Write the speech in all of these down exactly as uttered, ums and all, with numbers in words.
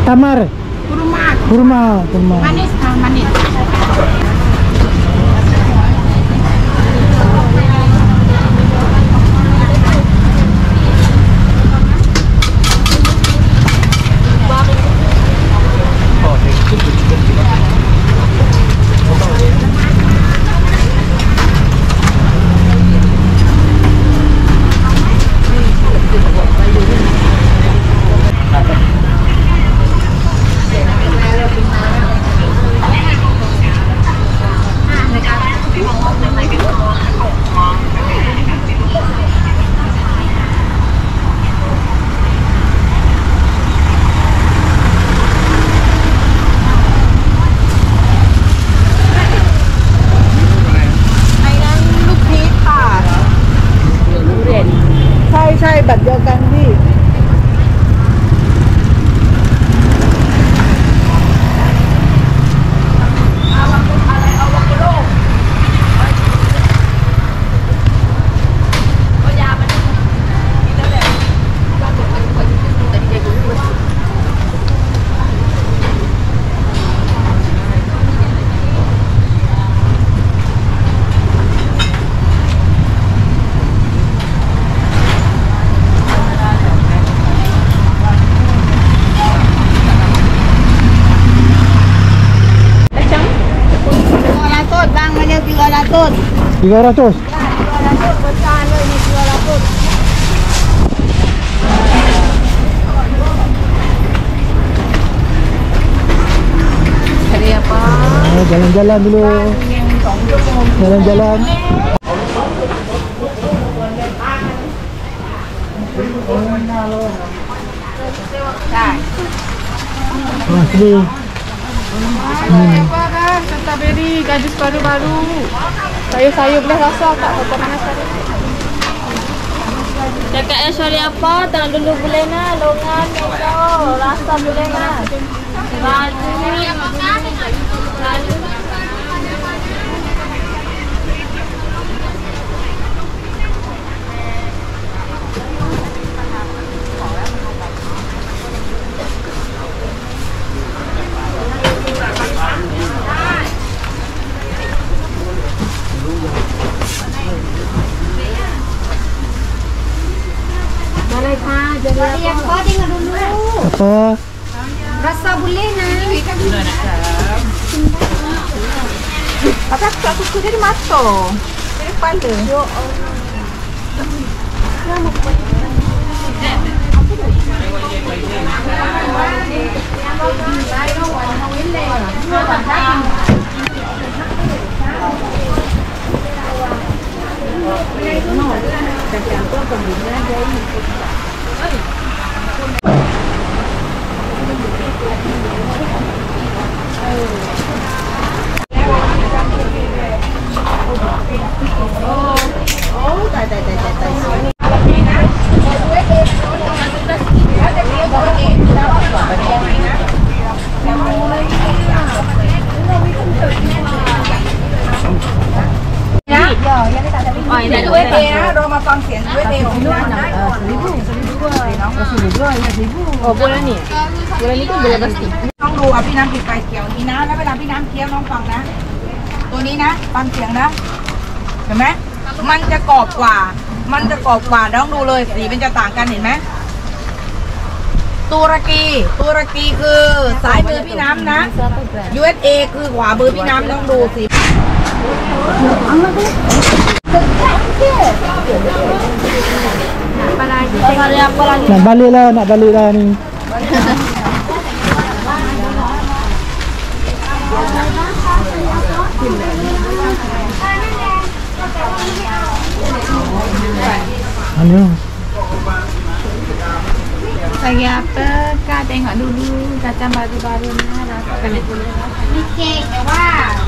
tamar. Kurma. Kurma, kurma. Manis, ah, manis. ใช่แบบเดียวกันพี่ tiga ratus. tiga ratus besar loh ini tiga ratus. Cari apa? Oh, jalan-jalan dulu. Jalan-jalan. Ah, sini. Hmm. Apa dah? Strawberry, gadis baru-baru. Sayur-sayur boleh rasa tak? Apa mana sayur? Cakap ya sorry apa? Tangan dulu boleh nak. Longan, meja, rasa boleh nak. Raju. Raju. Boleh kah? Jadi apa? Yang kau tengok dulu. Apa? Rasa boleh nak. Apa aku suka dari mata. Dari kepala. Yo Allah. Oh, dah dah dah dah dah. Oh, ini U S D ya, Roma Function U S D seribu. Seribu. Oh, bola ni. Bola ni kan bola pasti. ต้องดูเอาพี่น้ำปิดไฟเขียวนี้นะแล้วเวลาพี่น้ำเคี้ยวน้องฟังนะ ตัวนี้นะฟังเสียงนะเห็นไหมมันจะกรอบกว่ามันจะกรอบกว่าน้องดูเลยสีมันจะต่างกันเห็นไหมตุรกีตุรกีคือซ้ายมือพี่น้ำนะ ยู เอส เอ คือขวามือพี่น้ำต้องดูสี Nak balik lah, nak balik lah ni. Anu. Lagi apa? Kak tengok dulu kacang baru-baru ni rasakan itu. Ni kek apa?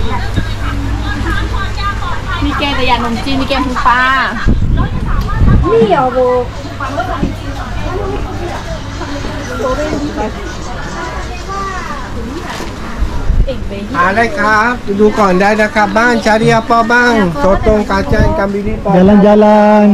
Ni kekแต่อยากขนมจีนนี่แกงหูปลา Ni apa? หาได้ครับดูก่อนได้นะครับบ้านชาเรียป้อบ้างโซตงกาจันกัมบิลีปอ Jalan-jalan.